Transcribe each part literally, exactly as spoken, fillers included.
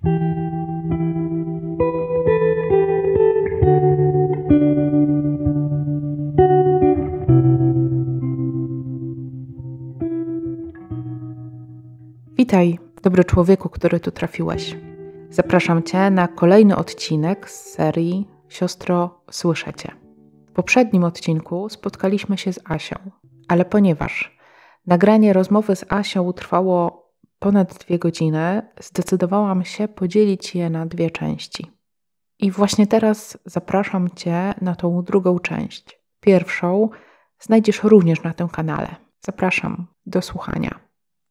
Witaj, dobry człowieku, który tu trafiłeś. Zapraszam Cię na kolejny odcinek z serii Siostro, słyszę Cię. W poprzednim odcinku spotkaliśmy się z Asią, ale ponieważ nagranie rozmowy z Asią trwało ponad dwie godziny, zdecydowałam się podzielić je na dwie części. I właśnie teraz zapraszam Cię na tą drugą część. Pierwszą znajdziesz również na tym kanale. Zapraszam do słuchania.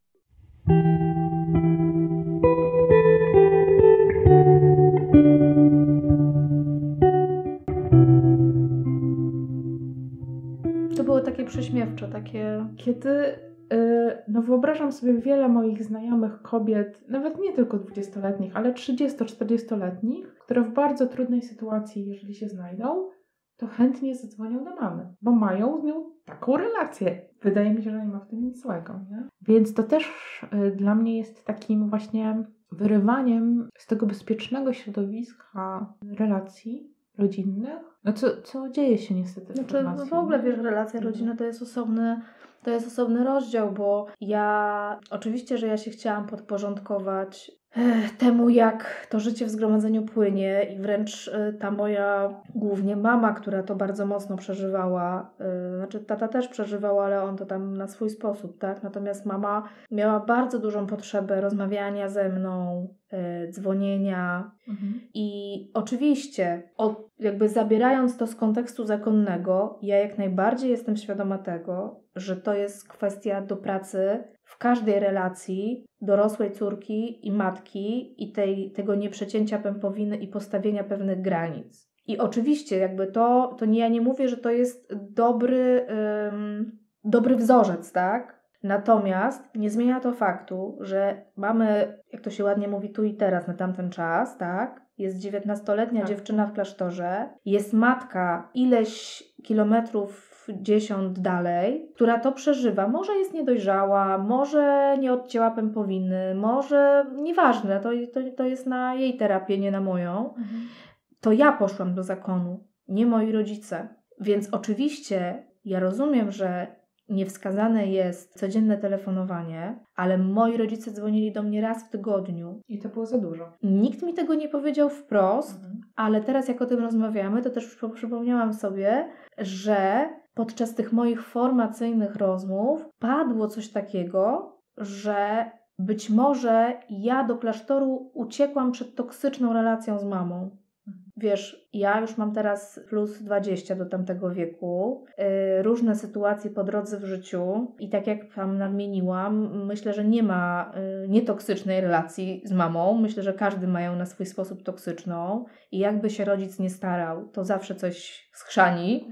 To było takie prześmiewcze, takie... Kiedy, yy, no wyobrażam sobie wiele moich znajomych kobiet, nawet nie tylko dwudziestoletnich, ale trzydziesto-czterdziestoletnich, które w bardzo trudnej sytuacji, jeżeli się znajdą, to chętnie zadzwonią do mamy, bo mają z nią taką relację. Wydaje mi się, że nie ma w tym nic złego, nie? Więc to też yy, dla mnie jest takim właśnie wyrywaniem z tego bezpiecznego środowiska relacji rodzinnych, no co, co dzieje się niestety w Znaczy, formacji. w ogóle, wiesz, relacja rodzinna to jest osobny, to jest osobny rozdział, bo ja, oczywiście, że ja się chciałam podporządkować eh, temu, jak to życie w zgromadzeniu płynie i wręcz eh, ta moja, głównie mama, która to bardzo mocno przeżywała, eh, znaczy tata też przeżywał, ale on to tam na swój sposób, tak? Natomiast mama miała bardzo dużą potrzebę rozmawiania ze mną, eh, dzwonienia Mhm. i oczywiście, od, jakby zabierając to z kontekstu zakonnego, ja jak najbardziej jestem świadoma tego, że to jest kwestia do pracy w każdej relacji dorosłej córki i matki i tej, tego nieprzecięcia pępowiny i postawienia pewnych granic. I oczywiście jakby to, to nie, ja nie mówię, że to jest dobry, ym, dobry wzorzec, tak? Natomiast nie zmienia to faktu, że mamy, jak to się ładnie mówi, tu i teraz, na tamten czas, tak? Jest dziewiętnastoletnia Tak. dziewczyna w klasztorze, jest matka ileś kilometrów, dziesiąt dalej, która to przeżywa. Może jest niedojrzała, może nie odcięła pępowiny, może nieważne, to, to, to jest na jej terapię, nie na moją. Mhm. To ja poszłam do zakonu, nie moi rodzice. Więc oczywiście ja rozumiem, że niewskazane jest codzienne telefonowanie, ale moi rodzice dzwonili do mnie raz w tygodniu. I to było za dużo. Nikt mi tego nie powiedział wprost, Mhm. ale teraz jak o tym rozmawiamy, to też przypomniałam sobie, że podczas tych moich formacyjnych rozmów padło coś takiego, że być może ja do klasztoru uciekłam przed toksyczną relacją z mamą. Wiesz, ja już mam teraz plus dwadzieścia do tamtego wieku, yy, różne sytuacje po drodze w życiu i tak jak tam nadmieniłam, myślę, że nie ma yy, nietoksycznej relacji z mamą. Myślę, że każdy ma ją na swój sposób toksyczną i jakby się rodzic nie starał, to zawsze coś schrzani.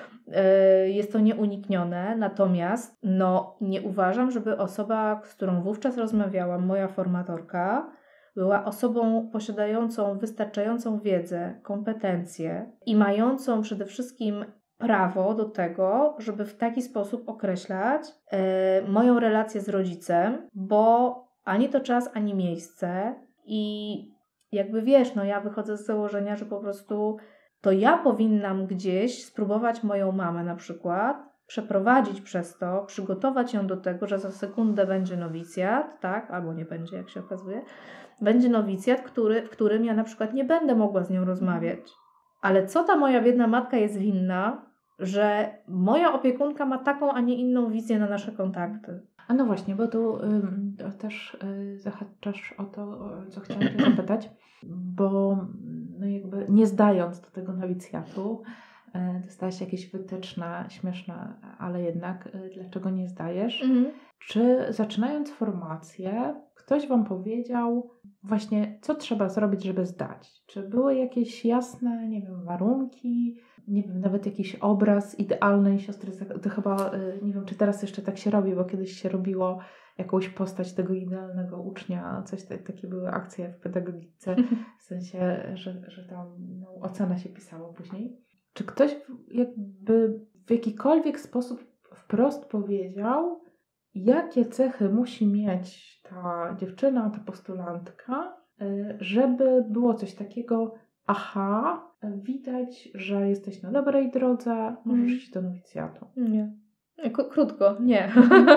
Yy, jest to nieuniknione, natomiast no, nie uważam, żeby osoba, z którą wówczas rozmawiałam, moja formatorka, była osobą posiadającą wystarczającą wiedzę, kompetencje i mającą przede wszystkim prawo do tego, żeby w taki sposób określać e, moją relację z rodzicem, bo ani to czas, ani miejsce i jakby wiesz, no ja wychodzę z założenia, że po prostu to ja powinnam gdzieś spróbować moją mamę na przykład przeprowadzić przez to, przygotować ją do tego, że za sekundę będzie nowicjat, tak, albo nie będzie, jak się okazuje, będzie nowicjat, który, w którym ja na przykład nie będę mogła z nią rozmawiać. Ale co ta moja biedna matka jest winna, że moja opiekunka ma taką, a nie inną wizję na nasze kontakty? A no właśnie, bo tu ym, to też y, zahaczasz o to, o co chciałam Cię zapytać, bo no jakby nie zdając do tego nowicjatu, y, dostałaś jakieś wytyczne, śmieszne, ale jednak y, dlaczego nie zdajesz? Mhm. Czy zaczynając formację, ktoś Wam powiedział właśnie, co trzeba zrobić, żeby zdać? Czy były jakieś jasne, nie wiem, warunki, nie wiem, nawet jakiś obraz idealnej siostry? To chyba, nie wiem, czy teraz jeszcze tak się robi, bo kiedyś się robiło jakąś postać tego idealnego ucznia, coś takie były akcje w pedagogice, w sensie, że, że tam no, ocena się pisało później. Czy ktoś jakby w jakikolwiek sposób wprost powiedział, jakie cechy musi mieć ta dziewczyna, ta postulantka, żeby było coś takiego, aha, widać, że jesteś na dobrej drodze, możesz iść do nowicjatu. Nie. K- krótko, nie.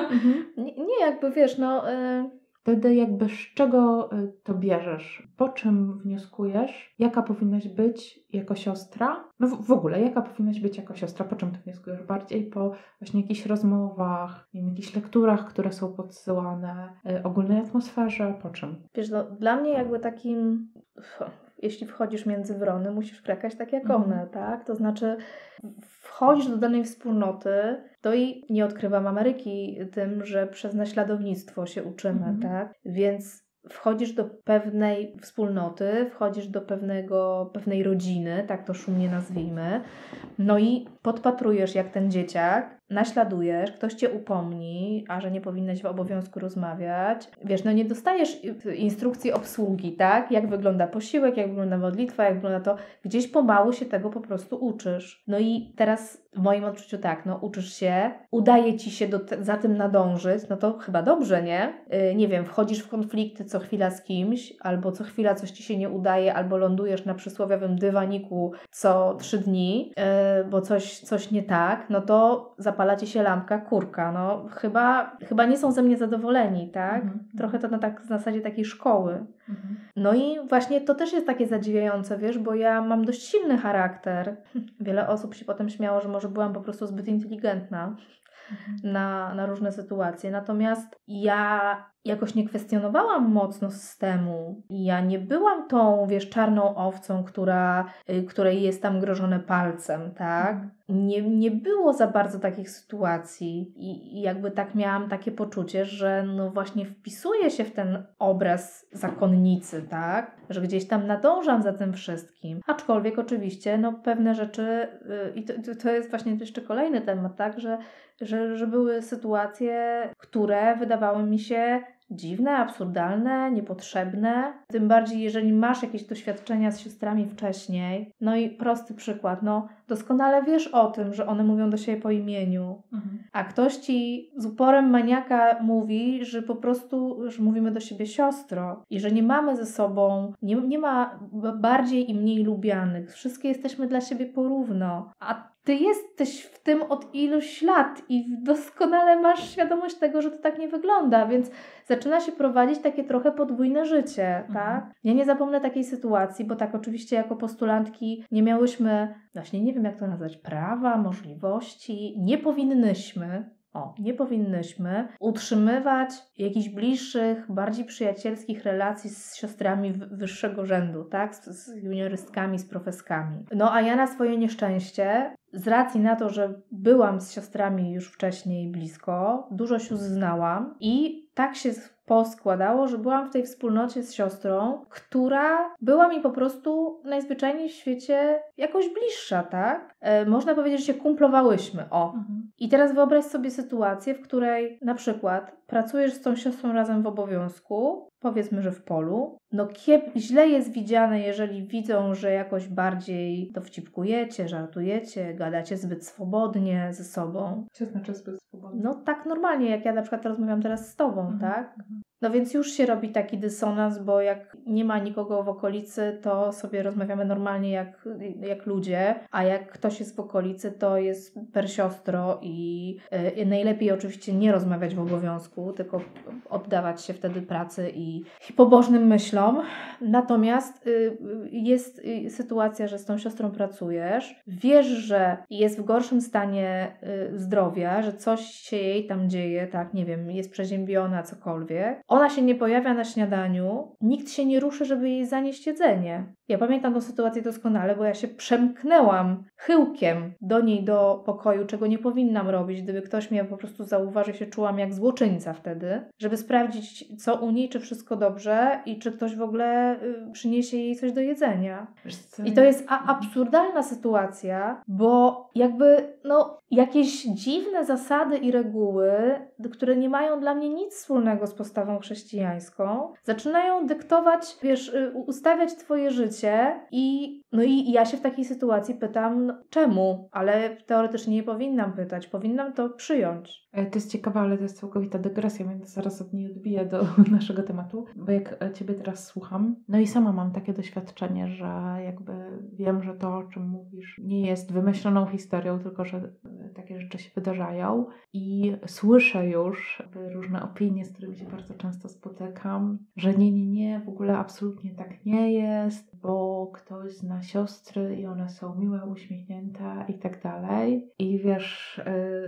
nie. Nie, jakby wiesz, no... Y- Wtedy jakby z czego to bierzesz? Po czym wnioskujesz? Jaka powinnaś być jako siostra? No w, w ogóle, jaka powinnaś być jako siostra? Po czym ty wnioskujesz? Bardziej po właśnie jakichś rozmowach, nie wiem, jakichś lekturach, które są podsyłane, y, ogólnej atmosferze? Po czym? Wiesz, no dla mnie jakby takim... Jeśli wchodzisz między wrony, musisz krakać tak jak Mhm. one, tak? To znaczy wchodzisz do danej wspólnoty, to i nie odkrywam Ameryki tym, że przez naśladownictwo się uczymy, Mhm. tak? Więc wchodzisz do pewnej wspólnoty, wchodzisz do pewnego, pewnej rodziny, tak to szumnie nazwijmy, no i podpatrujesz jak ten dzieciak, naśladujesz, ktoś cię upomni, a że nie powinnaś w obowiązku rozmawiać. Wiesz, no nie dostajesz instrukcji obsługi, tak? Jak wygląda posiłek, jak wygląda modlitwa, jak wygląda to. Gdzieś pomału się tego po prostu uczysz. No i teraz w moim odczuciu tak, no uczysz się, udaje ci się do te, za tym nadążyć, no to chyba dobrze, nie? Yy, nie wiem, wchodzisz w konflikty co chwila z kimś, albo co chwila coś ci się nie udaje, albo lądujesz na przysłowiowym dywaniku co trzy dni, yy, bo coś, coś nie tak, no to zapala ci się lampka, kurka, no chyba, chyba nie są ze mnie zadowoleni, tak? Mhm. Trochę to na, tak, na zasadzie takiej szkoły. Mhm. No i właśnie to też jest takie zadziwiające, wiesz, bo ja mam dość silny charakter. Wiele osób się potem śmiało, że może byłam po prostu zbyt inteligentna Mhm. na, na różne sytuacje. Natomiast ja jakoś nie kwestionowałam mocno systemu. Ja nie byłam tą, wiesz, czarną owcą, która, y, której jest tam grożone palcem, tak? Nie, nie było za bardzo takich sytuacji i, i jakby tak miałam takie poczucie, że no właśnie wpisuję się w ten obraz zakonnicy, tak? Że gdzieś tam nadążam za tym wszystkim. Aczkolwiek oczywiście no pewne rzeczy yy, i to, to jest właśnie jeszcze kolejny temat, tak? Że, że, że były sytuacje, które wydawały mi się dziwne, absurdalne, niepotrzebne. Tym bardziej, jeżeli masz jakieś doświadczenia z siostrami wcześniej. No i prosty przykład, no doskonale wiesz o tym, że one mówią do siebie po imieniu. Mhm. A ktoś ci z uporem maniaka mówi, że po prostu, że mówimy do siebie siostro i że nie mamy ze sobą, nie, nie ma bardziej i mniej lubianych. Wszystkie jesteśmy dla siebie porówno. A ty jesteś w tym od iluś lat i doskonale masz świadomość tego, że to tak nie wygląda, więc zaczyna się prowadzić takie trochę podwójne życie, Mhm. tak? Ja nie zapomnę takiej sytuacji, bo tak oczywiście jako postulantki nie miałyśmy, właśnie nie wiem jak to nazwać, prawa, możliwości, nie powinnyśmy, o, nie powinnyśmy utrzymywać jakichś bliższych, bardziej przyjacielskich relacji z siostrami wyższego rzędu, tak? Z, z juniorystkami, z profeskami. No a ja na swoje nieszczęście, z racji na to, że byłam z siostrami już wcześniej blisko, dużo sióstr znałam i tak się poskładało, że byłam w tej wspólnocie z siostrą, która była mi po prostu najzwyczajniej w świecie jakoś bliższa, tak? E, można powiedzieć, że się kumplowałyśmy, o. Mhm. I teraz wyobraź sobie sytuację, w której na przykład pracujesz z tą siostrą razem w obowiązku, powiedzmy, że w polu, no kiep źle jest widziane, jeżeli widzą, że jakoś bardziej dowcipkujecie, żartujecie, gadacie zbyt swobodnie ze sobą. Co znaczy zbyt swobodnie? No tak normalnie, jak ja na przykład rozmawiam teraz z tobą, Mhm. tak? No więc już się robi taki dysonans, bo jak nie ma nikogo w okolicy, to sobie rozmawiamy normalnie jak, jak ludzie, a jak ktoś jest w okolicy, to jest per siostro i y, najlepiej oczywiście nie rozmawiać w obowiązku, tylko oddawać się wtedy pracy i, i pobożnym myślom. Natomiast y, jest y, sytuacja, że z tą siostrą pracujesz, wiesz, że jest w gorszym stanie y, zdrowia, że coś się jej tam dzieje, tak, nie wiem, jest przeziębiona, cokolwiek. Ona się nie pojawia na śniadaniu, nikt się nie ruszy, żeby jej zanieść jedzenie. Ja pamiętam tę sytuację doskonale, bo ja się przemknęłam chyłkiem do niej do pokoju, czego nie powinnam robić. Gdyby ktoś mnie po prostu zauważył, się czułam jak złoczyńca wtedy, żeby sprawdzić, co u niej, czy wszystko dobrze i czy ktoś w ogóle y, przyniesie jej coś do jedzenia. I to jest a- absurdalna sytuacja, bo jakby no, jakieś dziwne zasady i reguły, które nie mają dla mnie nic wspólnego z postawą wiarą chrześcijańską, zaczynają dyktować, wiesz, ustawiać twoje życie i no i ja się w takiej sytuacji pytam, no, czemu? Ale teoretycznie nie powinnam pytać, powinnam to przyjąć. To jest ciekawe, ale to jest całkowita dygresja, więc zaraz od niej odbiję do naszego tematu, bo jak Ciebie teraz słucham, no i sama mam takie doświadczenie, że jakby wiem, że to, o czym mówisz, nie jest wymyśloną historią, tylko że takie rzeczy się wydarzają i słyszę już różne opinie, z którymi się bardzo często spotykam, że nie, nie, nie, w ogóle absolutnie tak nie jest, bo ktoś zna siostry i one są miłe, uśmiechnięte i tak dalej. I wiesz,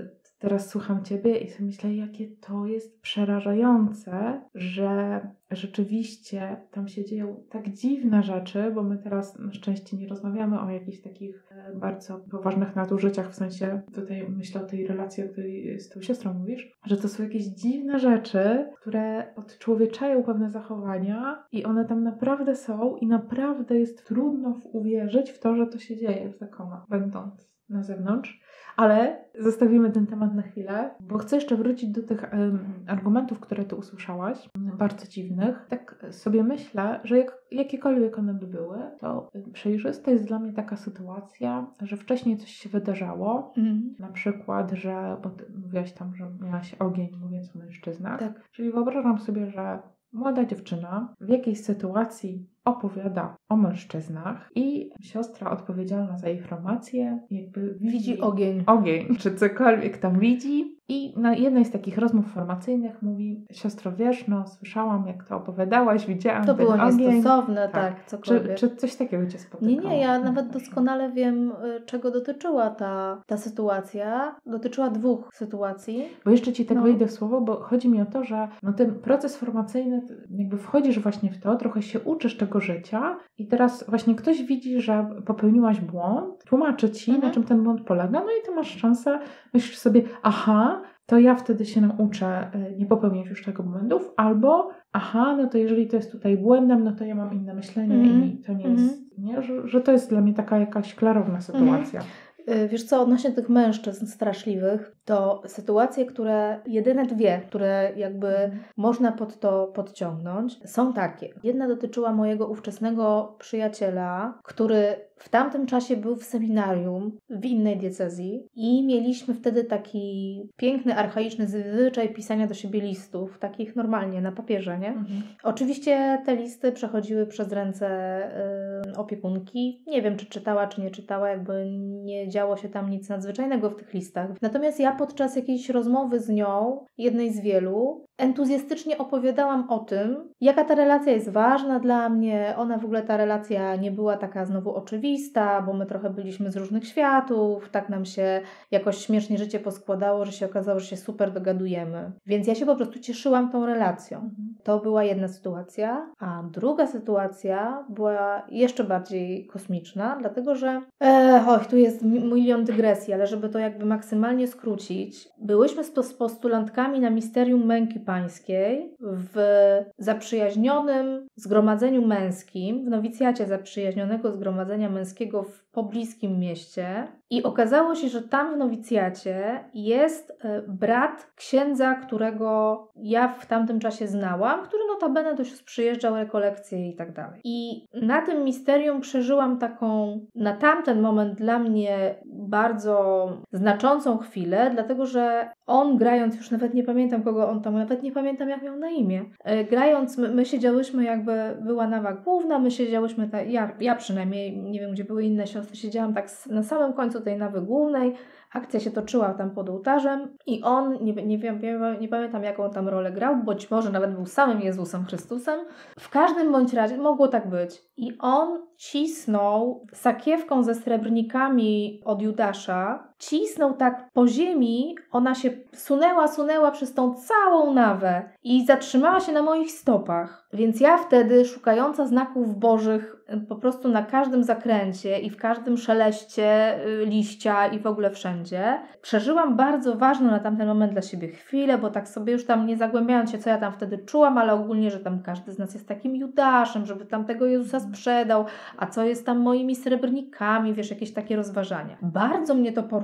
teraz słucham Ciebie i sobie myślę, jakie to jest przerażające, że rzeczywiście tam się dzieją tak dziwne rzeczy, bo my teraz na szczęście nie rozmawiamy o jakichś takich bardzo poważnych nadużyciach, w sensie tutaj myślę o tej relacji, o której z tą siostrą mówisz, że to są jakieś dziwne rzeczy, które odczłowieczają pewne zachowania i one tam naprawdę są i naprawdę jest trudno uwierzyć w to, że to się dzieje w zakonach, będąc na zewnątrz. Ale zostawimy ten temat na chwilę, bo chcę jeszcze wrócić do tych um, argumentów, które Ty usłyszałaś, bardzo dziwnych. Tak sobie myślę, że jak, jakiekolwiek one by były, to przejrzysta jest dla mnie taka sytuacja, że wcześniej coś się wydarzało, mm. na przykład, że, bo Ty mówiłaś tam, że miałaś ogień, mówiąc o mężczyznach, tak. Czyli wyobrażam sobie, że młoda dziewczyna w jakiejś sytuacji opowiada o mężczyznach i siostra odpowiedzialna za informację jakby widzi, widzi ogień. ogień, czy cokolwiek tam widzi i na jednej z takich rozmów formacyjnych mówi: siostro, wiesz, no słyszałam, jak to opowiadałaś, widziałam to ten było ogień. niestosowne, tak, tak cokolwiek. Czy, czy coś takiego Cię spotkało? Nie, nie, ja nawet doskonale wiem, czego dotyczyła ta, ta sytuacja. Dotyczyła dwóch sytuacji. Bo jeszcze Ci tak no. wejdę w słowo, bo chodzi mi o to, że no ten proces formacyjny, jakby wchodzisz właśnie w to, trochę się uczysz tego życia i teraz właśnie ktoś widzi, że popełniłaś błąd, tłumaczy Ci, mhm. na czym ten błąd polega, no i Ty masz szansę, myślisz sobie, aha, to ja wtedy się nauczę nie popełniać już tego błędów, albo aha, no to jeżeli to jest tutaj błędem, no to ja mam inne myślenie mm. i to nie mm. jest, nie? Że, że to jest dla mnie taka jakaś klarowna sytuacja. Mm. Wiesz co, odnośnie tych mężczyzn straszliwych, to sytuacje, które, jedyne dwie, które jakby mm. można pod to podciągnąć, są takie. Jedna dotyczyła mojego ówczesnego przyjaciela, który w tamtym czasie był w seminarium w innej diecezji i mieliśmy wtedy taki piękny, archaiczny zwyczaj pisania do siebie listów, takich normalnie na papierze, nie? Mhm. Oczywiście te listy przechodziły przez ręce y, opiekunki. Nie wiem, czy czytała, czy nie czytała, jakby nie działo się tam nic nadzwyczajnego w tych listach. Natomiast ja podczas jakiejś rozmowy z nią, jednej z wielu, entuzjastycznie opowiadałam o tym, jaka ta relacja jest ważna dla mnie. Ona w ogóle, ta relacja nie była taka znowu oczywista, bo my trochę byliśmy z różnych światów, tak nam się jakoś śmiesznie życie poskładało, że się okazało, że się super dogadujemy. Więc ja się po prostu cieszyłam tą relacją. Mhm. To była jedna sytuacja, a druga sytuacja była jeszcze bardziej kosmiczna, dlatego że e, oj, tu jest milion dygresji, ale żeby to jakby maksymalnie skrócić, byłyśmy z postulantkami na Misterium Męki Pańskiej w zaprzyjaźnionym zgromadzeniu męskim, w nowicjacie zaprzyjaźnionego zgromadzenia męskiego w pobliskim mieście i okazało się, że tam w nowicjacie jest brat księdza, którego ja w tamtym czasie znałam, który notabene do sióstr przyjeżdżał, rekolekcje i tak dalej. I na tym misterium przeżyłam taką, na tamten moment dla mnie bardzo znaczącą chwilę, dlatego że on grając, już nawet nie pamiętam kogo on tam, nawet nie pamiętam jak miał na imię, grając, my, my siedziałyśmy jakby, była nawa główna, my siedziałyśmy, ta, ja, ja przynajmniej, nie wiem gdzie były inne siostry, siedziałam tak na samym końcu tej nawy głównej, akcja się toczyła tam pod ołtarzem i on, nie, nie wiem, nie, nie pamiętam jaką tam rolę grał, być może nawet był samym Jezusem Chrystusem. W każdym bądź razie mogło tak być. I on cisnął sakiewką ze srebrnikami od Judasza, cisnął tak po ziemi, ona się sunęła, sunęła przez tą całą nawę i zatrzymała się na moich stopach. Więc ja wtedy, szukająca znaków bożych po prostu na każdym zakręcie i w każdym szeleście liścia i w ogóle wszędzie, przeżyłam bardzo ważną na tamten moment dla siebie chwilę, bo tak sobie już tam nie zagłębiając się, co ja tam wtedy czułam, ale ogólnie, że tam każdy z nas jest takim Judaszem, żeby tam tego Jezusa sprzedał, a co jest tam moimi srebrnikami, wiesz, jakieś takie rozważania. Bardzo mnie to poruszyło.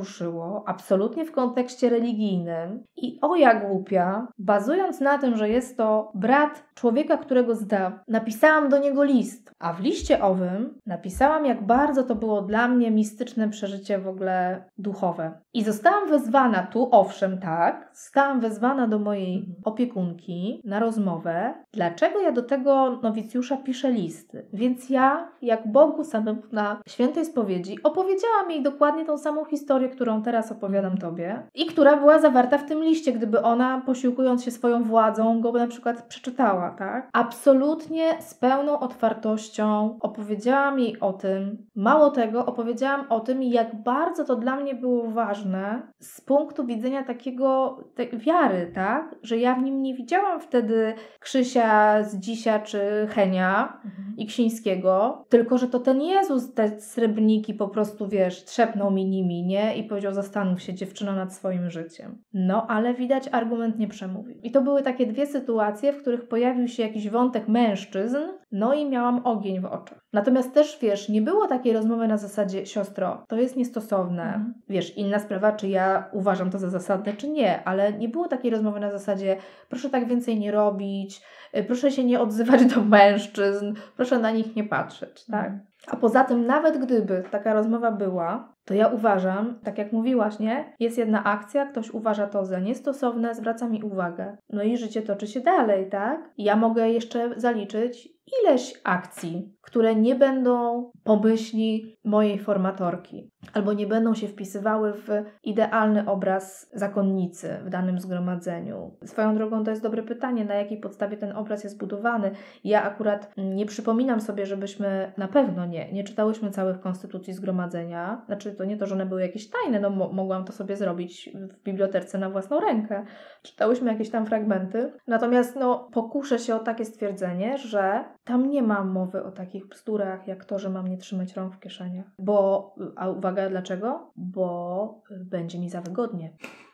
poruszyło, absolutnie w kontekście religijnym i o jak głupia, bazując na tym, że jest to brat człowieka, którego znam, napisałam do niego list, a w liście owym napisałam, jak bardzo to było dla mnie mistyczne przeżycie w ogóle duchowe. I zostałam wezwana tu, owszem, tak, zostałam wezwana do mojej opiekunki na rozmowę, dlaczego ja do tego nowicjusza piszę listy. Więc ja, jak Bogu samemu na świętej spowiedzi, opowiedziałam jej dokładnie tą samą historię, którą teraz opowiadam Tobie i która była zawarta w tym liście, gdyby ona, posiłkując się swoją władzą, go na przykład przeczytała, tak? Absolutnie z pełną otwartością opowiedziałam jej o tym. Mało tego, opowiedziałam o tym, jak bardzo to dla mnie było ważne z punktu widzenia takiego te, wiary, tak? Że ja w nim nie widziałam wtedy Krzysia z Dzisia czy Henia mhm. i Ksińskiego, tylko że to ten Jezus te srebrniki po prostu, wiesz, trzepnął mi nimi, nie? I powiedział, zastanów się dziewczyno nad swoim życiem. No, ale widać, argument nie przemówił. I to były takie dwie sytuacje, w których pojawił się jakiś wątek mężczyzn, no i miałam ogień w oczach. Natomiast też, wiesz, nie było takiej rozmowy na zasadzie, siostro, to jest niestosowne. Mhm. Wiesz, inna sprawa, czy ja uważam to za zasadne, czy nie, ale nie było takiej rozmowy na zasadzie, proszę tak więcej nie robić, proszę się nie odzywać do mężczyzn, proszę na nich nie patrzeć, tak? Mhm. A poza tym, nawet gdyby taka rozmowa była, to ja uważam, tak jak mówiłaś, nie? Jest jedna akcja, ktoś uważa to za niestosowne, zwraca mi uwagę. No i życie toczy się dalej, tak? I ja mogę jeszcze zaliczyć ileś akcji, które nie będą pomyśli mojej formatorki, albo nie będą się wpisywały w idealny obraz zakonnicy w danym zgromadzeniu. Swoją drogą to jest dobre pytanie, na jakiej podstawie ten obraz jest budowany. Ja akurat nie przypominam sobie, żebyśmy, na pewno nie, nie czytałyśmy całych konstytucji zgromadzenia. Znaczy to nie to, że one były jakieś tajne, no mo- mogłam to sobie zrobić w bibliotece na własną rękę. Czytałyśmy jakieś tam fragmenty. Natomiast no pokuszę się o takie stwierdzenie, że tam nie ma mowy o takich bzdurach, jak to, że mam nie trzymać rąk w kieszeniach. Bo, a uwaga, dlaczego? Bo będzie mi za wygodnie.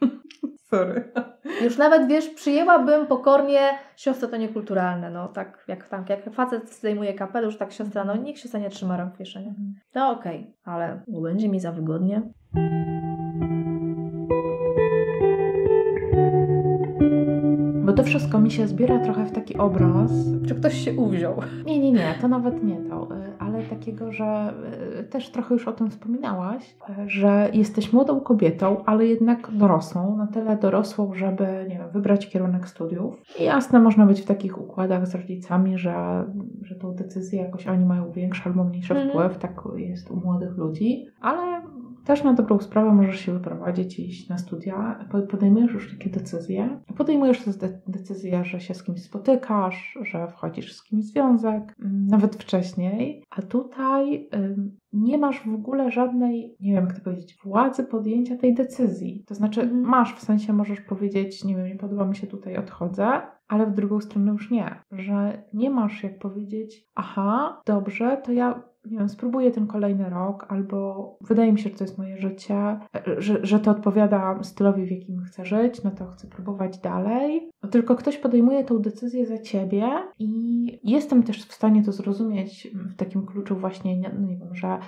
Sorry. Już nawet, wiesz, przyjęłabym pokornie, siostro, to niekulturalne, no tak, jak tam, jak facet zdejmuje kapelusz, tak siostra, no niech się nie trzyma rąk w kieszeniach. No okej, okay, ale będzie mi za wygodnie. Bo to wszystko mi się zbiera trochę w taki obraz. Czy ktoś się uwziął? Nie, nie, nie, to nawet nie to, ale takiego, że też trochę już o tym wspominałaś, że jesteś młodą kobietą, ale jednak dorosłą, na tyle dorosłą, żeby, nie wiem, wybrać kierunek studiów. I jasne, można być w takich układach z rodzicami, że, że tą decyzję jakoś oni mają większy albo mniejszy mm. wpływ, tak jest u młodych ludzi, ale też na dobrą sprawę możesz się wyprowadzić i iść na studia, podejmujesz już takie decyzje. Podejmujesz też de- decyzję, że się z kimś spotykasz, że wchodzisz z kimś w związek, nawet wcześniej, a tutaj ym, nie masz w ogóle żadnej, nie wiem jak to powiedzieć, władzy podjęcia tej decyzji. To znaczy mm. masz, w sensie możesz powiedzieć, nie wiem, nie podoba mi się tutaj, odchodzę, ale w drugą stronę już nie, że nie masz jak powiedzieć, aha, dobrze, to ja nie wiem, spróbuję ten kolejny rok, albo wydaje mi się, że to jest moje życie, że, że to odpowiada stylowi, w jakim chcę żyć, no to chcę próbować dalej. Tylko ktoś podejmuje tą decyzję za ciebie i jestem też w stanie to zrozumieć w takim kluczu właśnie, no nie wiem, że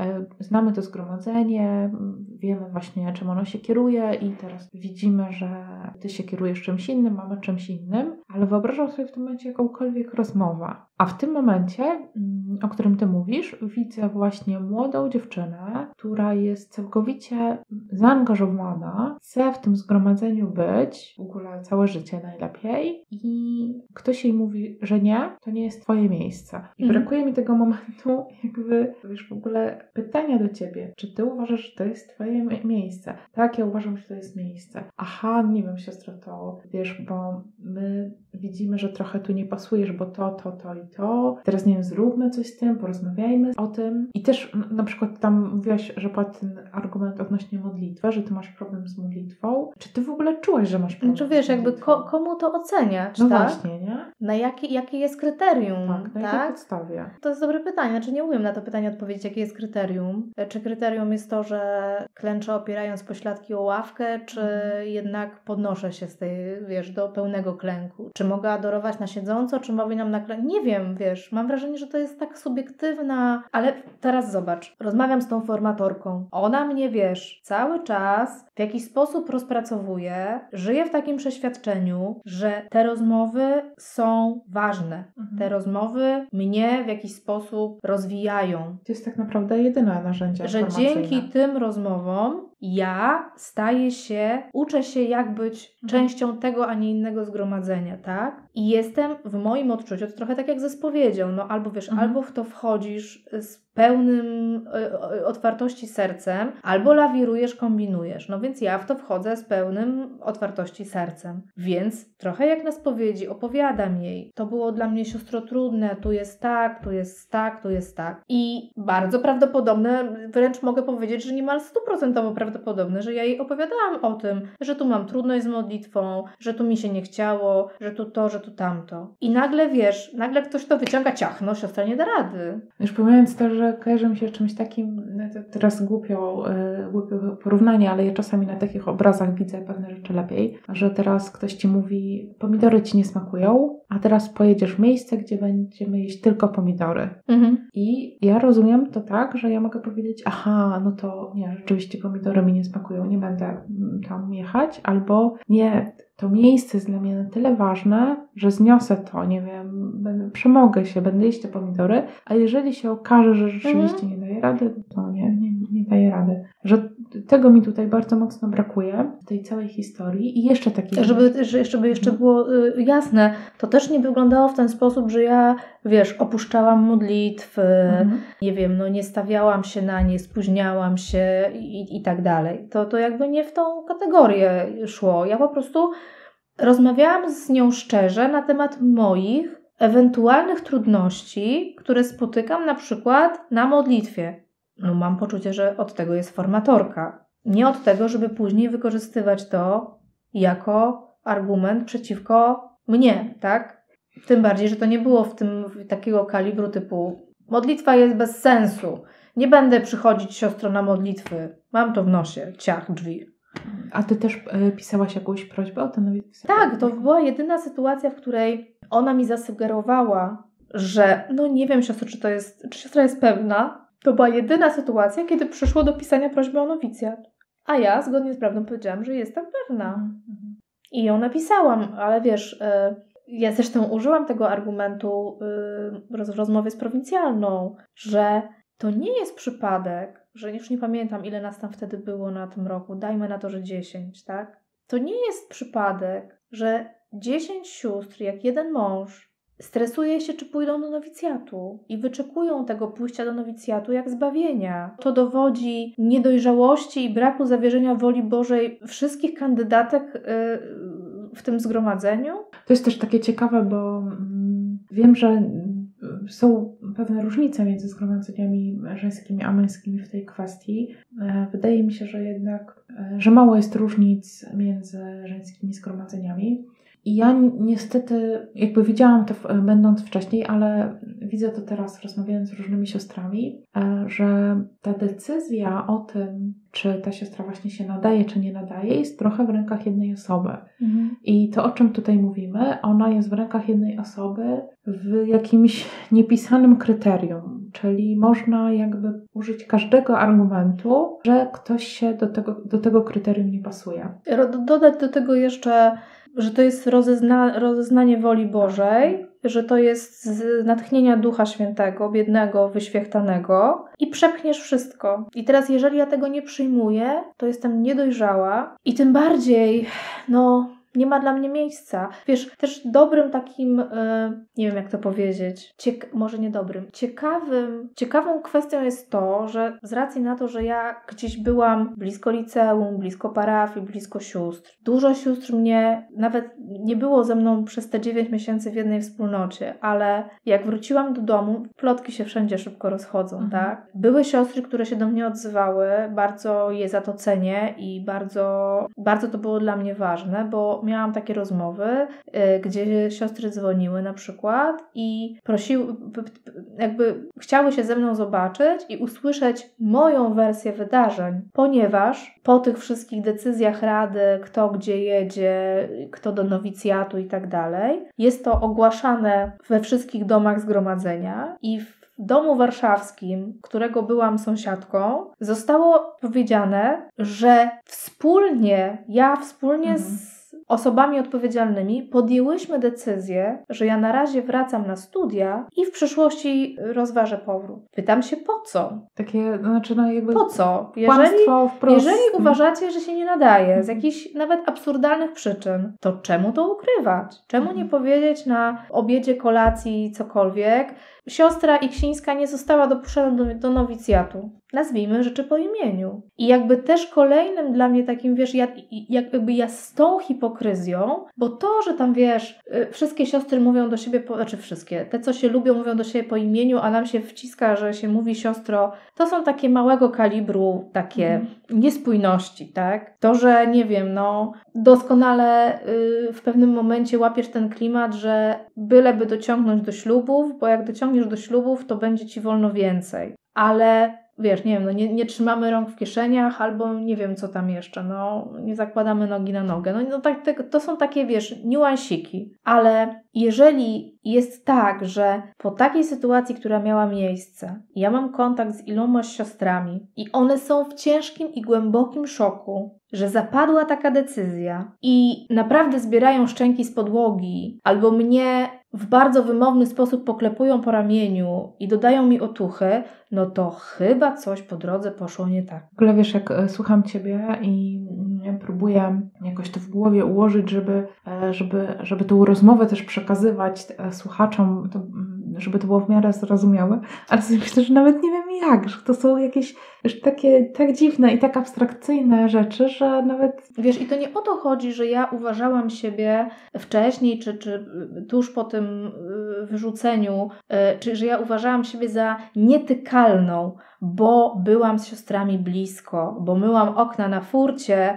znamy to zgromadzenie, wiemy właśnie, czym ono się kieruje i teraz widzimy, że ty się kierujesz czymś innym, mamy czymś innym, ale wyobrażam sobie w tym momencie jakąkolwiek rozmowę. A w tym momencie, o którym ty mówisz, widzę właśnie młodą dziewczynę, która jest całkowicie zaangażowana, chce w tym zgromadzeniu być, w ogóle całe życie najlepiej i ktoś jej mówi, że nie, to nie jest twoje miejsce. I mhm. brakuje mi tego momentu, jakby, wiesz, w ogóle pytania do ciebie, czy ty uważasz, że to jest twoje miejsce? Tak, ja uważam, że to jest miejsce. Aha, nie wiem, siostro, to wiesz, bo my widzimy, że trochę tu nie pasujesz, bo to, to, to i to. Teraz nie wiem, zróbmy coś z tym, porozmawiajmy o tym. I też na przykład tam mówiłaś, że padł ten argument odnośnie modlitwy, że ty masz problem z modlitwą. Czy ty w ogóle czułaś, że masz problem? Czy wiesz, jakby ko- komu to oceniać, no tak? właśnie, nie? Na jaki, jakie jest kryterium? Tak, na tak? jakiej podstawie? To jest dobre pytanie. Znaczy nie umiem na to pytanie odpowiedzieć, jakie jest kryterium. Czy kryterium jest to, że klęczę opierając pośladki o ławkę, czy hmm. jednak podnoszę się z tej, wiesz, do pełnego klęku? Czy mogę adorować na siedząco, czy powinnam na klęku? Nie wiem. wiem, wiesz, mam wrażenie, że to jest tak subiektywna, ale teraz zobacz, rozmawiam z tą formatorką. Ona mnie, wiesz, cały czas w jakiś sposób rozpracowuje, żyje w takim przeświadczeniu, że te rozmowy są ważne. Mhm. Te rozmowy mnie w jakiś sposób rozwijają. To jest tak naprawdę jedyne narzędzie Że dzięki tym rozmowom ja staję się, uczę się jak być mhm. częścią tego, a nie innego zgromadzenia, tak? I jestem w moim odczuciu, to trochę tak jak ze spowiedzią, no albo wiesz, mhm. albo w to wchodzisz z pełnym y, otwartości sercem, albo lawirujesz, kombinujesz. No więc ja w to wchodzę z pełnym otwartości sercem. Więc trochę jak na spowiedzi opowiadam jej. To było dla mnie, siostro, trudne, tu jest tak, tu jest tak, tu jest tak. I bardzo prawdopodobne, wręcz mogę powiedzieć, że niemal stuprocentowo prawdopodobne, że ja jej opowiadałam o tym, że tu mam trudność z modlitwą, że tu mi się nie chciało, że tu to, że tu tamto. I nagle wiesz, nagle ktoś to wyciąga, ciach, no siostra nie da rady. Już pomijając to, że kojarzy mi się z czymś takim, teraz głupio, yy, głupio porównanie, ale ja czasami na takich obrazach widzę pewne rzeczy lepiej, że teraz ktoś ci mówi, pomidory ci nie smakują, a teraz pojedziesz w miejsce, gdzie będziemy jeść tylko pomidory. Mhm. I ja rozumiem to tak, że ja mogę powiedzieć, aha, no to nie, rzeczywiście pomidory mi nie smakują, nie będę tam jechać, albo nie, to miejsce jest dla mnie na tyle ważne, że zniosę to, nie wiem, będę, przemogę się, będę jeść te pomidory, a jeżeli się okaże, że rzeczywiście mhm. nie daje rady, to nie, nie, nie daje rady. Że tego mi tutaj bardzo mocno brakuje w tej całej historii i jeszcze takiej... Żeby, że, żeby jeszcze było y, jasne, to też nie wyglądało w ten sposób, że ja, wiesz, opuszczałam modlitwy, mhm. nie wiem, no nie stawiałam się na nie, spóźniałam się i, i tak dalej. To, to jakby nie w tą kategorię szło. Ja po prostu rozmawiałam z nią szczerze na temat moich ewentualnych trudności, które spotykam na przykład na modlitwie. No mam poczucie, że od tego jest formatorka. Nie od tego, żeby później wykorzystywać to jako argument przeciwko mnie, tak? Tym bardziej, że to nie było w tym takiego kalibru typu modlitwa jest bez sensu. Nie będę przychodzić, siostro, na modlitwy. Mam to w nosie. Ciach, drzwi. A ty też y, pisałaś jakąś prośbę o tę modlitwę? Tak, to była jedyna sytuacja, w której ona mi zasugerowała, że no nie wiem, siostro, czy to jest, czy siostra jest pewna. To była jedyna sytuacja, kiedy przyszło do pisania prośby o nowicjat. A ja zgodnie z prawdą powiedziałam, że jestem pewna. Mhm. I ją napisałam, ale wiesz, y, ja zresztą użyłam tego argumentu y, w rozmowie z prowincjalną, że to nie jest przypadek, że już nie pamiętam, ile nas tam wtedy było na tym roku, dajmy na to, że dziesięć, tak? To nie jest przypadek, że dziesięć sióstr, jak jeden mąż, stresuje się, czy pójdą do nowicjatu i wyczekują tego pójścia do nowicjatu jak zbawienia. To dowodzi niedojrzałości i braku zawierzenia woli Bożej wszystkich kandydatek yy, w tym zgromadzeniu. To jest też takie ciekawe, bo mm, wiem, że są pewne różnice między zgromadzeniami żeńskimi a męskimi w tej kwestii. Wydaje mi się, że jednak, że mało jest różnic między żeńskimi zgromadzeniami. I ja niestety, jakby widziałam to będąc wcześniej, ale widzę to teraz rozmawiając z różnymi siostrami, że ta decyzja o tym, czy ta siostra właśnie się nadaje, czy nie nadaje, jest trochę w rękach jednej osoby. Mhm. I to, o czym tutaj mówimy, ona jest w rękach jednej osoby w jakimś niepisanym kryterium, czyli można jakby użyć każdego argumentu, że ktoś się do tego, do tego kryterium nie pasuje. Dodać do tego jeszcze, że to jest rozezna, rozeznanie woli Bożej, że to jest z natchnienia Ducha Świętego, biednego, wyświechtanego i przepchniesz wszystko. I teraz jeżeli ja tego nie przyjmuję, to jestem niedojrzała i tym bardziej, no... nie ma dla mnie miejsca. Wiesz, też dobrym takim, yy, nie wiem jak to powiedzieć, ciek- może nie dobrym, ciekawym, ciekawą kwestią jest to, że z racji na to, że ja gdzieś byłam blisko liceum, blisko parafii, blisko sióstr, dużo sióstr mnie, nawet nie było ze mną przez te dziewięć miesięcy w jednej wspólnocie, ale jak wróciłam do domu, plotki się wszędzie szybko rozchodzą, mhm. tak? Były siostry, które się do mnie odzywały, bardzo je za to cenię i bardzo, bardzo to było dla mnie ważne, bo bo miałam takie rozmowy, y, gdzie siostry dzwoniły na przykład i prosiły, jakby chciały się ze mną zobaczyć i usłyszeć moją wersję wydarzeń, ponieważ po tych wszystkich decyzjach rady, kto gdzie jedzie, kto do nowicjatu i tak dalej, jest to ogłaszane we wszystkich domach zgromadzenia i w domu warszawskim, którego byłam sąsiadką, zostało powiedziane, że wspólnie, ja wspólnie mhm. z osobami odpowiedzialnymi podjęłyśmy decyzję, że ja na razie wracam na studia i w przyszłości rozważę powrót. Pytam się, po co? Takie, znaczy no jakby... Po co? Jeżeli, wprost. jeżeli uważacie, że się nie nadaje z jakichś nawet absurdalnych przyczyn, to czemu to ukrywać? Czemu nie powiedzieć na obiedzie, kolacji, cokolwiek? Siostra Iksińska nie została dopuszczona do, do nowicjatu. Nazwijmy rzeczy po imieniu. I jakby też kolejnym dla mnie takim, wiesz, ja, jakby ja z tą hipokryzją, bo to, że tam, wiesz, wszystkie siostry mówią do siebie, po, znaczy wszystkie, te, co się lubią, mówią do siebie po imieniu, a nam się wciska, że się mówi siostro, to są takie małego kalibru, takie mm. niespójności, tak? To, że nie wiem, no, doskonale y, w pewnym momencie łapiesz ten klimat, że byleby dociągnąć do ślubów, bo jak dociągniesz do ślubów, to będzie ci wolno więcej. Ale wiesz, nie wiem, no nie, nie trzymamy rąk w kieszeniach albo nie wiem co tam jeszcze, no nie zakładamy nogi na nogę. No, no tak, te, to są takie, wiesz, niuansiki. Ale jeżeli jest tak, że po takiej sytuacji, która miała miejsce, ja mam kontakt z ilomaś siostrami i one są w ciężkim i głębokim szoku, że zapadła taka decyzja i naprawdę zbierają szczęki z podłogi albo mnie w bardzo wymowny sposób poklepują po ramieniu i dodają mi otuchy, no to chyba coś po drodze poszło nie tak. W ogóle wiesz, jak słucham Ciebie i próbuję jakoś to w głowie ułożyć, żeby, żeby, żeby tą rozmowę też przekazywać słuchaczom, to, żeby to było w miarę zrozumiałe, ale sobie myślę, że nawet nie wiem jak, że to są jakieś już takie tak dziwne i tak abstrakcyjne rzeczy, że nawet... Wiesz, i to nie o to chodzi, że ja uważałam siebie wcześniej, czy, czy tuż po tym wyrzuceniu, czy że ja uważałam siebie za nietykalną, bo byłam z siostrami blisko, bo myłam okna na furcie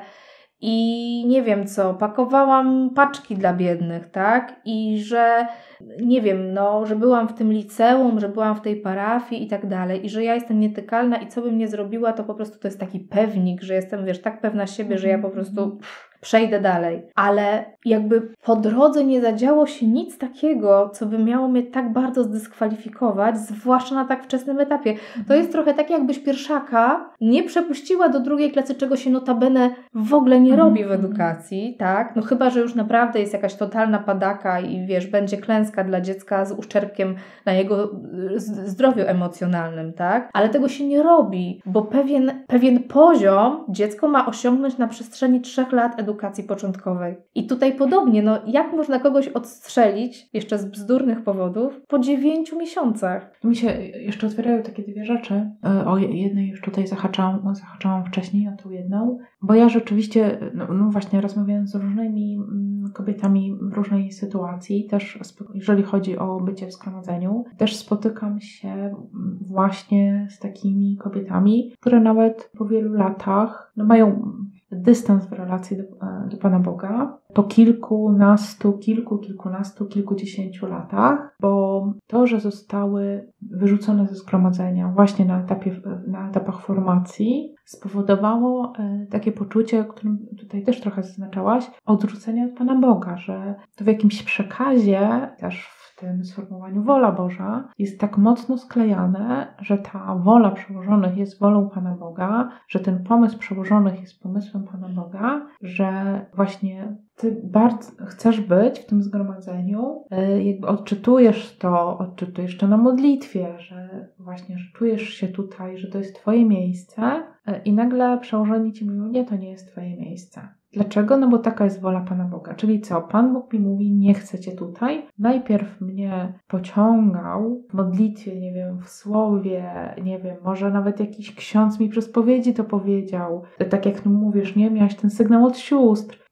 i nie wiem co, pakowałam paczki dla biednych, tak? I że nie wiem, no, że byłam w tym liceum, że byłam w tej parafii i tak dalej i że ja jestem nietykalna i co bym nie zrobiła, to po prostu to jest taki pewnik, że jestem, wiesz, tak pewna siebie, że ja po prostu pff, przejdę dalej. Ale jakby po drodze nie zadziało się nic takiego, co by miało mnie tak bardzo zdyskwalifikować, zwłaszcza na tak wczesnym etapie. To jest trochę tak, jakbyś pierwszaka nie przepuściła do drugiej klasy, czego się notabene w ogóle nie robi w edukacji, tak? No chyba, że już naprawdę jest jakaś totalna padaka i wiesz, będzie klęska dla dziecka z uszczerbkiem na jego zdrowiu emocjonalnym, tak? Ale tego się nie robi, bo pewien, pewien poziom dziecko ma osiągnąć na przestrzeni trzech lat edukacji początkowej. I tutaj podobnie, no jak można kogoś odstrzelić, jeszcze z bzdurnych powodów, po dziewięciu miesiącach? Mi się jeszcze otwierają takie dwie rzeczy. O jednej już tutaj zahaczałam, zahaczałam wcześniej, o tą jedną, bo ja rzeczywiście, no, no właśnie rozmawiając z różnymi kobietami w różnej sytuacji, też jeżeli chodzi o bycie w zgromadzeniu, też spotykam się właśnie z takimi kobietami, które nawet po wielu latach no, mają dystans w relacji do, do Pana Boga po kilkunastu, kilku, kilkunastu, kilkudziesięciu latach, bo to, że zostały wyrzucone ze zgromadzenia właśnie na etapie, na etapach formacji, spowodowało takie poczucie, o którym tutaj też trochę zaznaczałaś, odrzucenia od Pana Boga, że to w jakimś przekazie, też w tym sformułowaniu wola Boża, jest tak mocno sklejane, że ta wola przełożonych jest wolą Pana Boga, że ten pomysł przełożonych jest pomysłem Pana Boga, że właśnie Ty bardzo chcesz być w tym zgromadzeniu, jakby odczytujesz to, odczytujesz to na modlitwie, że właśnie, że czujesz się tutaj, że to jest Twoje miejsce i nagle przełożeni Ci mówią, nie, to nie jest Twoje miejsce. Dlaczego? No bo taka jest wola Pana Boga. Czyli co? Pan Bóg mi mówi, nie chcę Cię tutaj. Najpierw mnie pociągał w modlitwie, nie wiem, w słowie, nie wiem, może nawet jakiś ksiądz mi przez spowiedzi to powiedział. Tak jak no mówisz, nie? Miałaś ten sygnał od sióstr.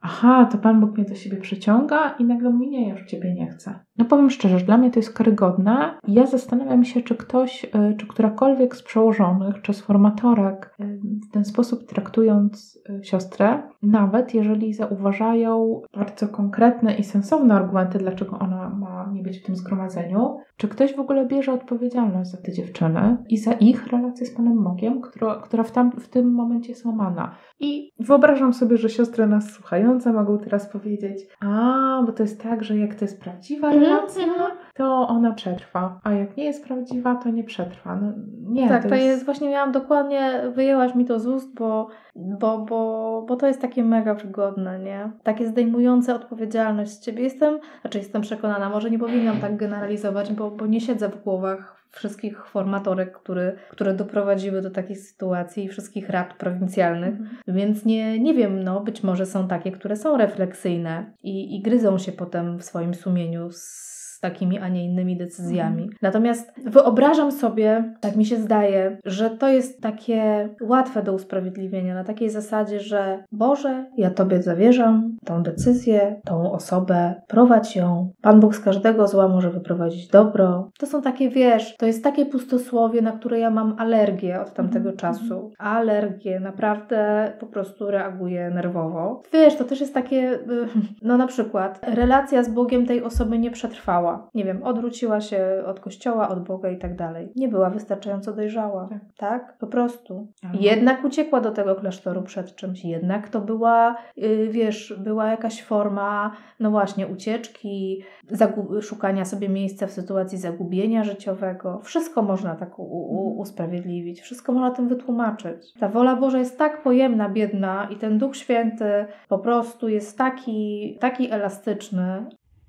aha, to Pan Bóg mnie do siebie przyciąga i nagle mówi, nie, ja już Ciebie nie chcę. No powiem szczerze, że dla mnie to jest karygodne. Ja zastanawiam się, czy ktoś, czy którakolwiek z przełożonych, czy z formatorek w ten sposób traktując siostrę, nawet jeżeli zauważają bardzo konkretne i sensowne argumenty, dlaczego ona ma nie być w tym zgromadzeniu, czy ktoś w ogóle bierze odpowiedzialność za te dziewczyny i za ich relację z Panem Bogiem, która, która w, tam, w tym momencie jest łamana. I wyobrażam sobie, że siostry nas słuchające mogą teraz powiedzieć, a, bo to jest tak, że jak to jest prawdziwa relacja, to ona przetrwa, a jak nie jest prawdziwa, to nie przetrwa. No, nie, tak, to, to jest... jest, właśnie miałam dokładnie, wyjęłaś mi to z ust, bo, bo, bo, bo to jest takie mega wygodne, nie? Takie zdejmujące odpowiedzialność z Ciebie. Jestem, znaczy jestem przekonana, może nie powinnam tak generalizować, bo, bo nie siedzę w głowach wszystkich formatorek, które, które doprowadziły do takich sytuacji i wszystkich rad prowincjalnych, mhm. więc nie, nie wiem, no być może są takie, które są refleksyjne i, i gryzą się potem w swoim sumieniu z takimi, a nie innymi decyzjami. Mhm. Natomiast wyobrażam sobie, tak mi się zdaje, że to jest takie łatwe do usprawiedliwienia, na takiej zasadzie, że Boże, ja Tobie zawierzam tą decyzję, tą osobę, prowadź ją. Pan Bóg z każdego zła może wyprowadzić dobro. To są takie, wiesz, to jest takie pustosłowie, na które ja mam alergię od tamtego mhm. czasu. Alergię, naprawdę po prostu reaguję nerwowo. Wiesz, to też jest takie, no na przykład, relacja z Bogiem tej osoby nie przetrwała. Nie wiem, odwróciła się od Kościoła, od Boga i tak dalej. Nie była wystarczająco dojrzała. Tak? tak? Po prostu. Aha. Jednak uciekła do tego klasztoru przed czymś. Jednak to była, yy, wiesz, była jakaś forma, no właśnie, ucieczki, zagub- szukania sobie miejsca w sytuacji zagubienia życiowego. Wszystko można tak u- u- usprawiedliwić. Wszystko można tym wytłumaczyć. Ta wola Boża jest tak pojemna, biedna i ten Duch Święty po prostu jest taki, taki elastyczny.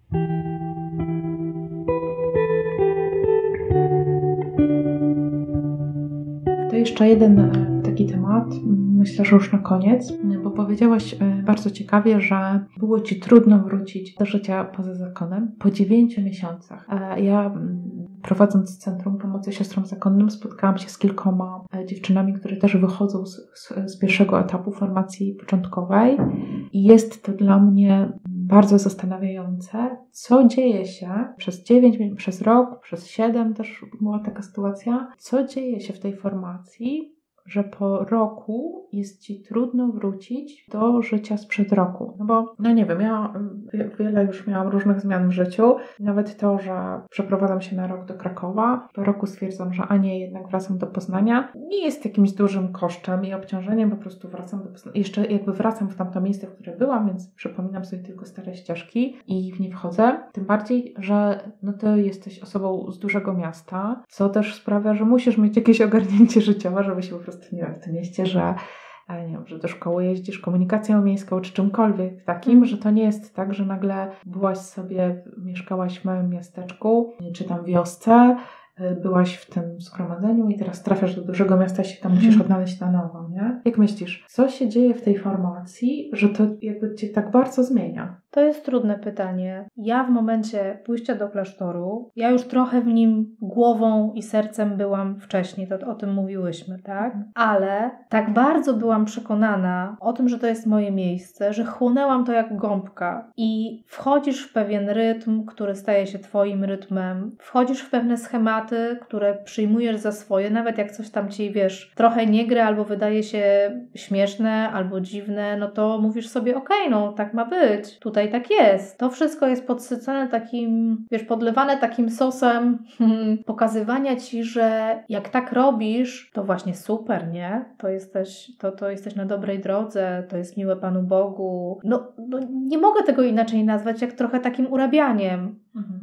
To jeszcze jeden taki temat, myślę, że już na koniec, bo powiedziałaś bardzo ciekawie, że było Ci trudno wrócić do życia poza zakonem po dziewięciu miesiącach. Ja, prowadząc Centrum Pomocy Siostrom Zakonnym, spotkałam się z kilkoma dziewczynami, które też wychodzą z, z, z pierwszego etapu formacji początkowej i jest to dla mnie bardzo zastanawiające, co dzieje się przez dziewięć, przez rok, przez siedem też była taka sytuacja, co dzieje się w tej formacji, że po roku jest Ci trudno wrócić do życia sprzed roku. No bo, no nie wiem, ja wiele już miałam różnych zmian w życiu. Nawet to, że przeprowadzam się na rok do Krakowa, po roku stwierdzam, że a nie, jednak wracam do Poznania. Nie jest jakimś dużym kosztem i obciążeniem, po prostu wracam do Poznania. Jeszcze jakby wracam w tamto miejsce, w które byłam, więc przypominam sobie tylko stare ścieżki i w nie wchodzę. Tym bardziej, że no Ty jesteś osobą z dużego miasta, co też sprawia, że musisz mieć jakieś ogarnięcie życiowe, żeby się po prostu nie wiem, w tym mieście, że, nie wiem, że do szkoły jeździsz komunikacją miejską czy czymkolwiek takim, mm. że to nie jest tak, że nagle byłaś sobie, mieszkałaś w małym miasteczku czy tam wiosce, byłaś w tym zgromadzeniu i teraz trafiasz do dużego miasta i się tam musisz odnaleźć na nowo, nie? Jak myślisz, co się dzieje w tej formacji, że to jakby Cię tak bardzo zmienia? To jest trudne pytanie. Ja w momencie pójścia do klasztoru, ja już trochę w nim głową i sercem byłam wcześniej, to o tym mówiłyśmy, tak? Ale tak bardzo byłam przekonana o tym, że to jest moje miejsce, że chłonęłam to jak gąbka i wchodzisz w pewien rytm, który staje się Twoim rytmem, wchodzisz w pewne schematy, które przyjmujesz za swoje, nawet jak coś tam Ci, wiesz, trochę nie gra albo wydaje się śmieszne albo dziwne, no to mówisz sobie, okej, okay, no tak ma być, tutaj tak jest. To wszystko jest podsycone takim, wiesz, podlewane takim sosem hmm, pokazywania Ci, że jak tak robisz, to właśnie super, nie? To jesteś, to, to jesteś na dobrej drodze, to jest miłe Panu Bogu. No, no nie mogę tego inaczej nazwać, jak trochę takim urabianiem. Mhm.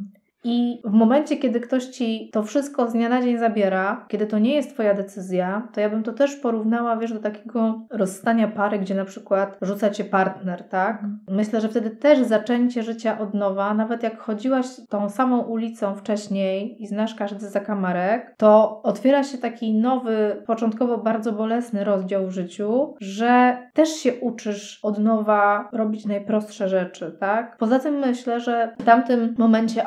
I w momencie, kiedy ktoś Ci to wszystko z dnia na dzień zabiera, kiedy to nie jest Twoja decyzja, to ja bym to też porównała, wiesz, do takiego rozstania pary, gdzie na przykład rzuca Cię partner, tak? Myślę, że wtedy też zaczęcie życia od nowa, nawet jak chodziłaś tą samą ulicą wcześniej i znasz każdy zakamarek, to otwiera się taki nowy, początkowo bardzo bolesny rozdział w życiu, że też się uczysz od nowa robić najprostsze rzeczy, tak? Poza tym myślę, że w tamtym momencie akurat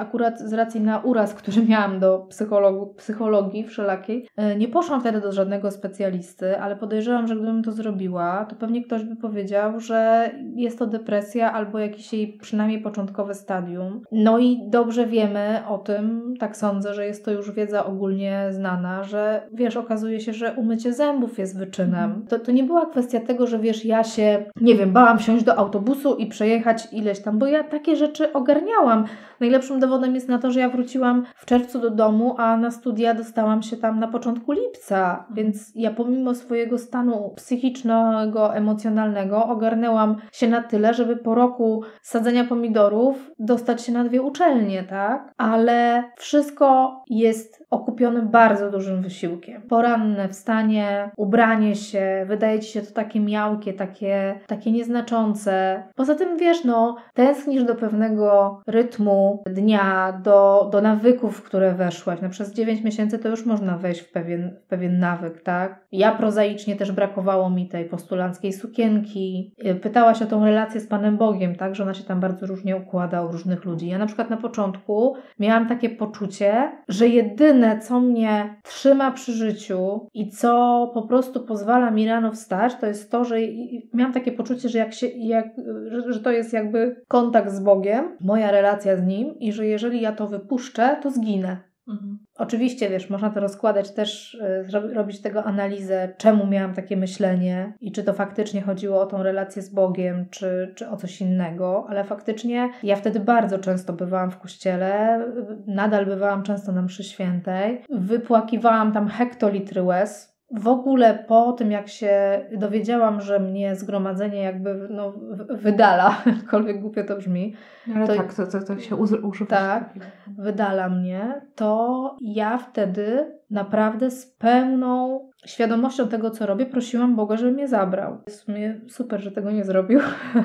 z racji na uraz, który miałam do psychologu, psychologii wszelakiej, nie poszłam wtedy do żadnego specjalisty, ale podejrzewam, że gdybym to zrobiła, to pewnie ktoś by powiedział, że jest to depresja albo jakieś jej przynajmniej początkowe stadium. No i dobrze wiemy o tym, tak sądzę, że jest to już wiedza ogólnie znana, że wiesz, okazuje się, że umycie zębów jest wyczynem. Mm. To, to nie była kwestia tego, że wiesz, ja się, nie wiem, bałam wsiąść do autobusu i przejechać ileś tam, bo ja takie rzeczy ogarniałam. Najlepszym dowodem jest na to, że ja wróciłam w czerwcu do domu, a na studia dostałam się tam na początku lipca, więc ja pomimo swojego stanu psychicznego, emocjonalnego ogarnęłam się na tyle, żeby po roku sadzenia pomidorów dostać się na dwie uczelnie, tak? Ale wszystko jest okupione bardzo dużym wysiłkiem. Poranne wstanie, ubranie się, wydaje ci się to takie miałkie, takie, takie nieznaczące. Poza tym wiesz, no, tęsknisz do pewnego rytmu dnia, do, do nawyków, w które weszłaś. No, przez dziewięć miesięcy to już można wejść w pewien, w pewien nawyk, tak? Ja prozaicznie też brakowało mi tej postulanckiej sukienki. Pytałaś o tą relację z Panem Bogiem, tak? Że ona się tam bardzo różnie układa u różnych ludzi. Ja na przykład na początku miałam takie poczucie, że jedyne, co mnie trzyma przy życiu i co po prostu pozwala mi rano wstać, to jest to, że miałam takie poczucie, że, jak się, jak, że, że to jest jakby kontakt z Bogiem, moja relacja z Nim i że jeżeli ja to wypuszczę, to zginę. Mhm. Oczywiście, wiesz, można to rozkładać też, y, robić tego analizę, czemu miałam takie myślenie i czy to faktycznie chodziło o tą relację z Bogiem, czy, czy o coś innego, ale faktycznie ja wtedy bardzo często bywałam w kościele, nadal bywałam często na mszy świętej, wypłakiwałam tam hektolitry łez. W ogóle po tym, jak się dowiedziałam, że mnie zgromadzenie jakby no, wydala, jakkolwiek głupio to brzmi. Ale to, tak, to, to, to się używa. Tak, wydala mnie, to ja wtedy naprawdę z pełną świadomością tego, co robię, prosiłam Boga, żeby mnie zabrał. W sumie super, że tego nie zrobił.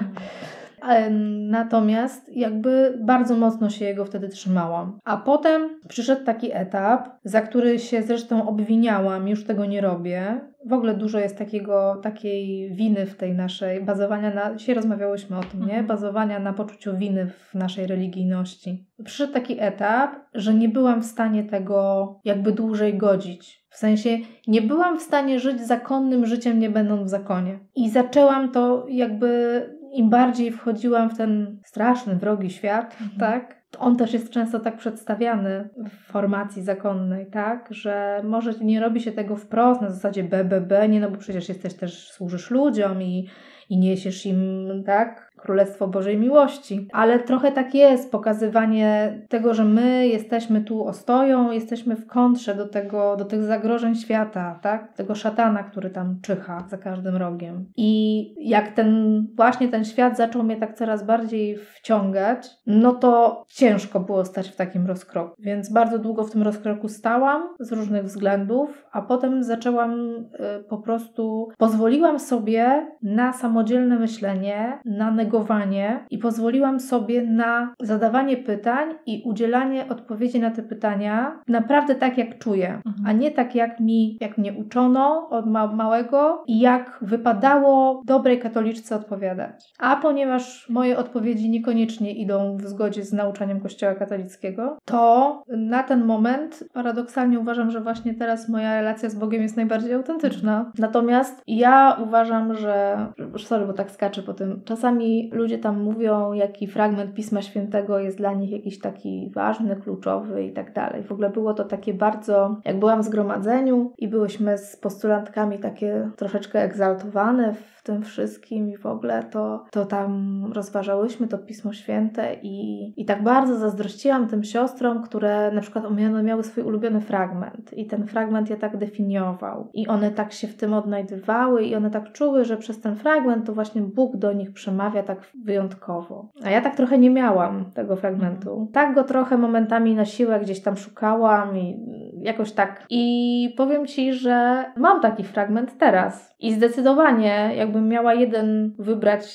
Natomiast jakby bardzo mocno się jego wtedy trzymałam. A potem przyszedł taki etap, za który się zresztą obwiniałam, już tego nie robię. W ogóle dużo jest takiego, takiej winy w tej naszej, bazowania na, dzisiaj rozmawiałyśmy o tym, nie? Bazowania na poczuciu winy w naszej religijności. Przyszedł taki etap, że nie byłam w stanie tego jakby dłużej godzić. W sensie nie byłam w stanie żyć zakonnym życiem, nie będąc w zakonie. I zaczęłam to jakby, im bardziej wchodziłam w ten straszny, wrogi świat, mhm. tak? On też jest często tak przedstawiany w formacji zakonnej, tak? Że może nie robi się tego wprost, na zasadzie B B B, nie, no bo przecież jesteś też, służysz ludziom i, i niesiesz im, tak? Królestwo Bożej Miłości. Ale trochę tak jest, pokazywanie tego, że my jesteśmy tu ostoją, jesteśmy w kontrze do tego, do tych zagrożeń świata, tak? Tego szatana, który tam czyha za każdym rogiem. I jak ten, właśnie ten świat zaczął mnie tak coraz bardziej wciągać, no to ciężko było stać w takim rozkroku. Więc bardzo długo w tym rozkroku stałam z różnych względów, a potem zaczęłam y, po prostu, pozwoliłam sobie na samodzielne myślenie, na negowanie i pozwoliłam sobie na zadawanie pytań i udzielanie odpowiedzi na te pytania naprawdę tak, jak czuję, mhm. a nie tak, jak mi, jak mnie uczono od ma- małego i jak wypadało dobrej katoliczce odpowiadać. A ponieważ moje odpowiedzi niekoniecznie idą w zgodzie z nauczaniem Kościoła katolickiego, to na ten moment paradoksalnie uważam, że właśnie teraz moja relacja z Bogiem jest najbardziej autentyczna. Natomiast ja uważam, że sorry, bo tak skaczę po tym, czasami ludzie tam mówią, jaki fragment Pisma Świętego jest dla nich jakiś taki ważny, kluczowy i tak dalej. W ogóle było to takie bardzo, jak byłam w zgromadzeniu i byłyśmy z postulantkami takie troszeczkę egzaltowane w tym wszystkim i w ogóle to, to tam rozważałyśmy to Pismo Święte i, i tak bardzo zazdrościłam tym siostrom, które na przykład one miały swój ulubiony fragment i ten fragment je tak definiował i one tak się w tym odnajdywały i one tak czuły, że przez ten fragment to właśnie Bóg do nich przemawia tak wyjątkowo. A ja tak trochę nie miałam tego fragmentu. Tak go trochę momentami na siłę gdzieś tam szukałam i jakoś tak. I powiem Ci, że mam taki fragment teraz. I zdecydowanie jakbym miała jeden wybrać z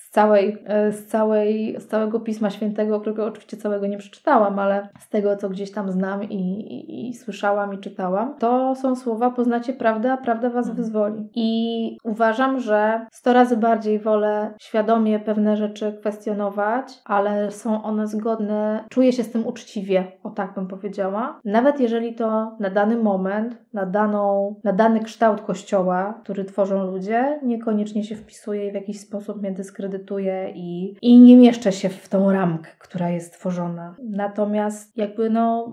z całej, z całej, z całego Pisma Świętego, którego oczywiście całego nie przeczytałam, ale z tego, co gdzieś tam znam i, i, i słyszałam i czytałam, to są słowa: poznacie prawdę, a prawda was wyzwoli. I uważam, że sto razy bardziej wolę świadomie pewne rzeczy kwestionować, ale są one zgodne, czuję się z tym uczciwie, o tak bym powiedziała. Nawet jeżeli to na dany moment, na, daną, na dany kształt Kościoła, który tworzą ludzie, niekoniecznie się wpisuje i w jakiś sposób mnie dyskredytuje i, i nie mieszczę się w tą ramkę, która jest tworzona. Natomiast jakby no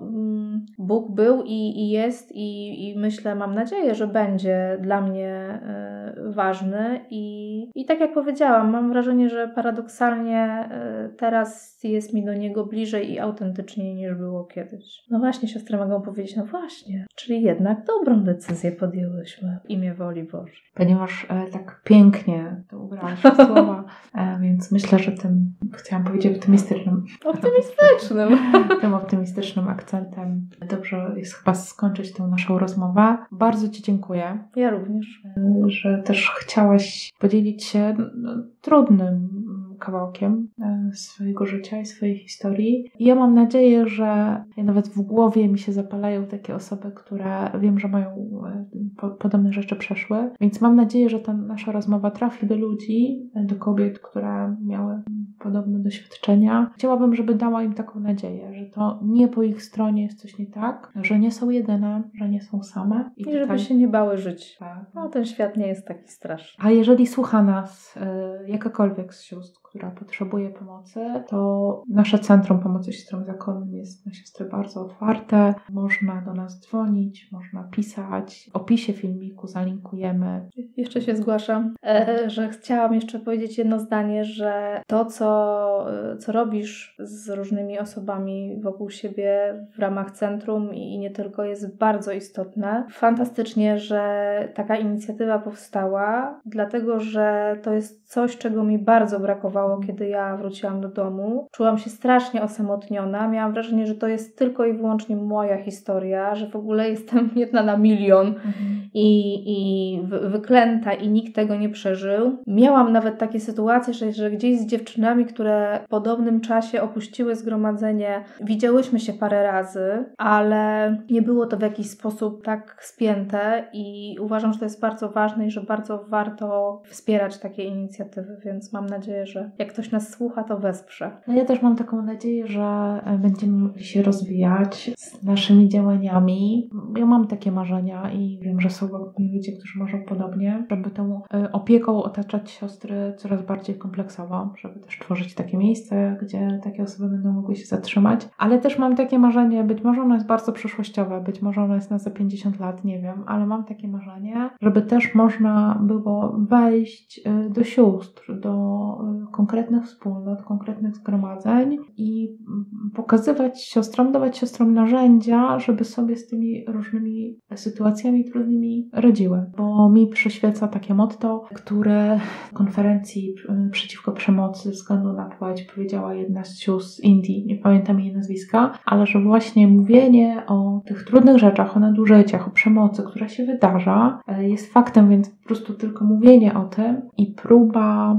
Bóg był i, i jest i, i myślę, mam nadzieję, że będzie dla mnie y, ważny i, i tak jak powiedziałam, mam wrażenie, że paradoksalnie y, teraz jest mi do Niego bliżej i autentyczniej niż było kiedyś. No właśnie, siostry mogą powiedzieć, no właśnie, czyli jednak dobrą decyzję podjęłyśmy w imię woli Bożej. Ponieważ e, tak pięknie to ubrałaś w słowa, e, więc myślę, że tym, chciałam powiedzieć optymistycznym, optymistycznym, tym optymistycznym akcentem dobrze jest chyba skończyć tę naszą rozmowę. Bardzo Ci dziękuję. Ja również. E, że też chciałaś podzielić się no, trudnym kawałkiem swojego życia i swojej historii. I ja mam nadzieję, że nawet w głowie mi się zapalają takie osoby, które wiem, że mają po, podobne rzeczy przeszły. Więc mam nadzieję, że ta nasza rozmowa trafi do ludzi, do kobiet, które miały podobne doświadczenia. Chciałabym, żeby dała im taką nadzieję, że to nie po ich stronie jest coś nie tak, że nie są jedyne, że nie są same. I, I żeby tutaj... się nie bały żyć. Tak. No, ten świat nie jest taki straszny. A jeżeli słucha nas y, jakakolwiek z sióstr, która potrzebuje pomocy, to nasze Centrum Pomocy Siostrom Zakonnym jest na siostry bardzo otwarte. Można do nas dzwonić, można pisać. W opisie filmiku zalinkujemy. Jeszcze się zgłaszam, e, że chciałam jeszcze powiedzieć jedno zdanie, że to, co, co robisz z różnymi osobami wokół siebie w ramach centrum i, i nie tylko, jest bardzo istotne. Fantastycznie, że taka inicjatywa powstała, dlatego, że to jest coś, czego mi bardzo brakowało, kiedy ja wróciłam do domu. Czułam się strasznie osamotniona. Miałam wrażenie, że to jest tylko i wyłącznie moja historia, że w ogóle jestem jedna na milion mhm. i, i wy, wyklęta i nikt tego nie przeżył. Miałam nawet takie sytuacje, że, że gdzieś z dziewczynami, które w podobnym czasie opuściły zgromadzenie, widziałyśmy się parę razy, ale nie było to w jakiś sposób tak spięte i uważam, że to jest bardzo ważne i że bardzo warto wspierać takie inicjatywy, więc mam nadzieję, że jak ktoś nas słucha, to wesprze. No ja też mam taką nadzieję, że będziemy mogli się rozwijać z naszymi działaniami. Ja mam takie marzenia i wiem, że są ludzie, którzy marzą podobnie, żeby tą opieką otaczać siostry coraz bardziej kompleksowo, żeby też tworzyć takie miejsce, gdzie takie osoby będą mogły się zatrzymać. Ale też mam takie marzenie, być może ono jest bardzo przyszłościowe, być może ono jest na za pięćdziesiąt lat, nie wiem, ale mam takie marzenie, żeby też można było wejść do sióstr, do konkretnych wspólnot, konkretnych zgromadzeń i pokazywać siostrom, dawać siostrom narzędzia, żeby sobie z tymi różnymi sytuacjami trudnymi radziły. Bo mi przyświeca takie motto, które w konferencji przeciwko przemocy ze względu na płeć powiedziała jedna z sióstr z Indii, nie pamiętam jej nazwiska, ale że właśnie mówienie o tych trudnych rzeczach, o nadużyciach, o przemocy, która się wydarza, jest faktem, więc po prostu tylko mówienie o tym i próba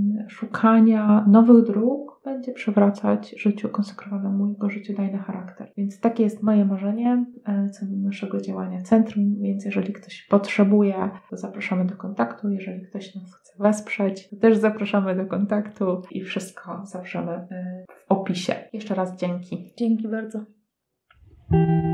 szukania nowych dróg będzie przywracać życiu konsekrowanemu jego życiodajny charakter. Więc takie jest moje marzenie co do naszego działania centrum, więc jeżeli ktoś potrzebuje, to zapraszamy do kontaktu. Jeżeli ktoś nas chce wesprzeć, to też zapraszamy do kontaktu i wszystko zawrzemy w opisie. Jeszcze raz dzięki. Dzięki bardzo.